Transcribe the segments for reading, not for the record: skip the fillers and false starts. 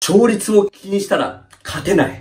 勝率を気にしたら勝てない。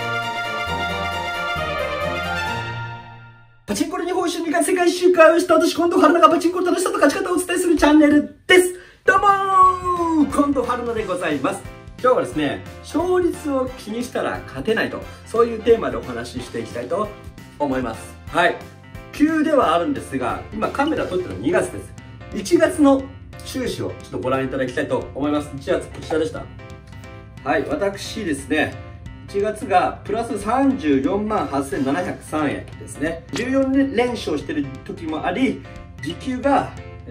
パチンコで日本一週2回世界一周会をした私、近藤春菜がパチンコの楽しさと勝ち方をお伝えするチャンネルです。どうもー、近藤春菜でございます。今日はですね、勝率を気にしたら勝てないと、そういうテーマでお話ししていきたいと思います。はい。急ではあるんですが、今カメラ撮ってるの2月です。1月の収支をちょっとご覧いただきたいと思います。1月こちらでした。はい、私ですね、1月がプラス34万8703円ですね。14連勝してる時もあり、時給が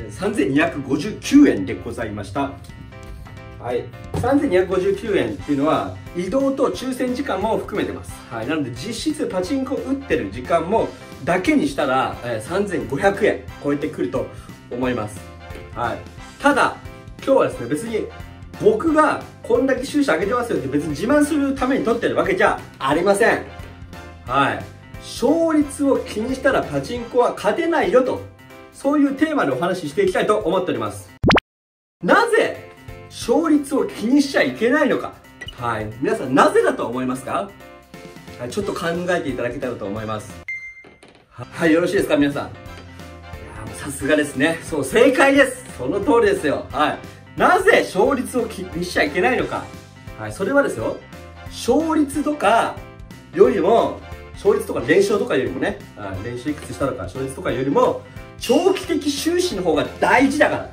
3259円でございました。はい、3259円っていうのは移動と抽選時間も含めてます。はい、なので実質パチンコ打ってる時間もだけにしたら3500円超えてくると思います。はい、ただ今日はですね、別に僕がこんだけ収支上げてますよって別に自慢するために撮ってるわけじゃありません。はい、勝率を気にしたらパチンコは勝てないよと、そういうテーマでお話ししていきたいと思っております。なぜ勝率を気にしちゃいけないのか。はい、皆さんなぜだと思いますか。はい、ちょっと考えていただけたらと思います。はい、よろしいですか皆さん。いやさすがですね。そう、正解です。その通りですよ。はい、なぜ勝率を気にしちゃいけないのか。はい、それはですよ、勝率とかよりも、勝率とか連勝とかよりもね、連勝いくつしたのか、勝率とかよりも長期的収支の方が大事だから。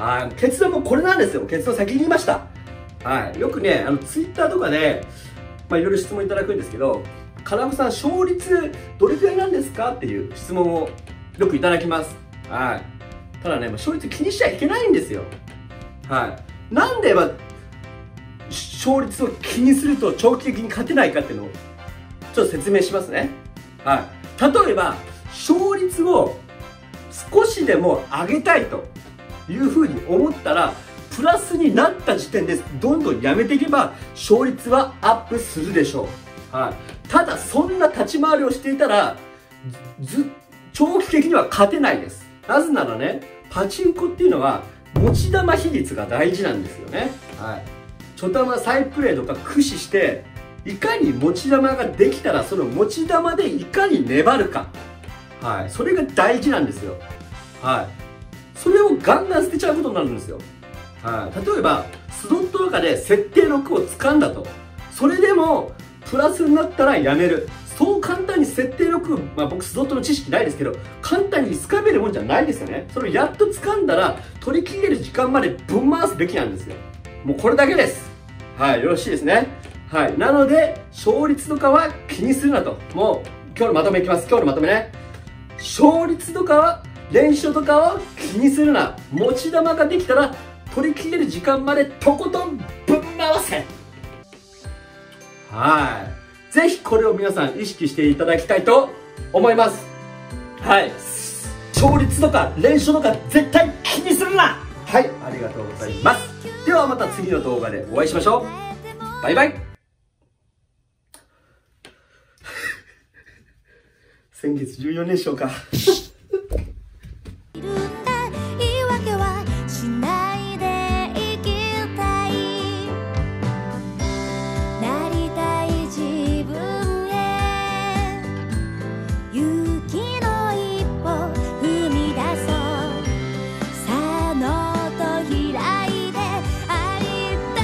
はい、結論もこれなんですよ。結論先に言いました。はい、よくね、ツイッターとかで、いろいろ質問いただくんですけど、金子さん、勝率どれくらいなんですかっていう質問をよくいただきます。はい。ただね、勝率気にしちゃいけないんですよ。はい。なんで、勝率を気にすると長期的に勝てないかっていうのを、ちょっと説明しますね。はい。例えば、勝率を少しでも上げたいというふうに思ったら、プラスになった時点でどんどんやめていけば勝率はアップするでしょう。はい、ただそんな立ち回りをしていたら長期的には勝てないです。なぜならね、パチンコっていうのは持ち玉比率が大事なんですよね。はい、ちょ玉サイプレーとか駆使していかに持ち玉ができたらその持ち玉でいかに粘るか、はい、それが大事なんですよ。はい、それをガンガン捨てちゃうことになるんですよ。はい、例えばスロットとかで設定6を掴んだと、それでもプラスになったらやめる。そう簡単に設定6、僕スロットの知識ないですけど簡単に掴めるもんじゃないですよね。それをやっと掴んだら取り切れる時間までぶん回すべきなんですよ。もうこれだけです。はい、よろしいですね。はい、なので勝率とかは気にするなと。もう今日のまとめいきます。今日のまとめね。勝率とかは連勝とかは気にするな。持ち玉ができたら取り切れる時間までとことんぶん回せ。はい、ぜひこれを皆さん意識していただきたいと思います。はい、勝率とか連勝とか絶対気にするな。はい、ありがとうございます。ではまた次の動画でお会いしましょう。バイバイ。先月14連勝か。